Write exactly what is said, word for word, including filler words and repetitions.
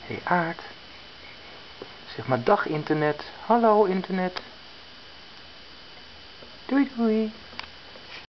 Hé hey Aard. Zeg maar dag internet. Hallo internet. Doei doei.